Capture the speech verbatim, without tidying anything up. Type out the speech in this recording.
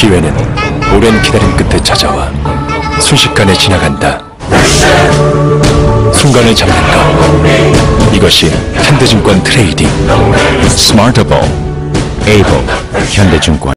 기회는 오랜 기다림 끝에 찾아와 순식간에 지나간다. 순간을 잡는다. 이것이 현대증권 트레이딩. 스마트able, able, 현대증권.